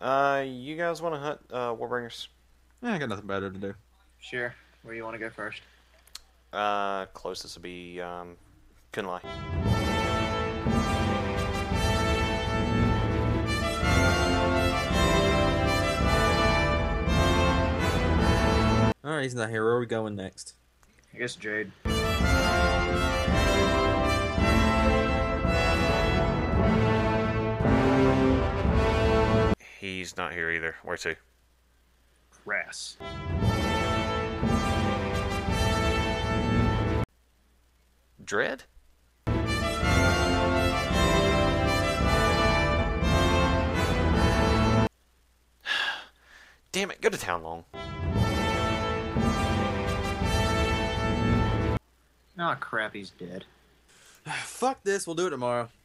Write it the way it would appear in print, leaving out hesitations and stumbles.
You guys want to hunt Warbringers? Yeah, I got nothing better to do. Sure. Where do you want to go first? Closest would be Kunlai. Alright, he's not here. Where are we going next? I guess Jade. He's not here either. Where to? Grass. Dread? Damn it, go to town long. Oh crap, he's dead. Fuck this, we'll do it tomorrow.